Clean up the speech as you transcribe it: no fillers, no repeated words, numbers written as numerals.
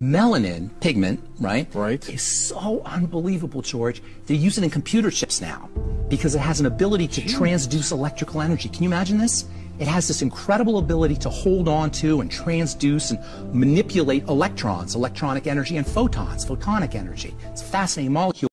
Melanin pigment, right? Right. Is so unbelievable, George. They use it in computer chips now because it has an ability to transduce electrical energy. Can you imagine this? It has this incredible ability to hold on to and transduce and manipulate electrons, electronic energy, and photons, photonic energy. It's a fascinating molecule.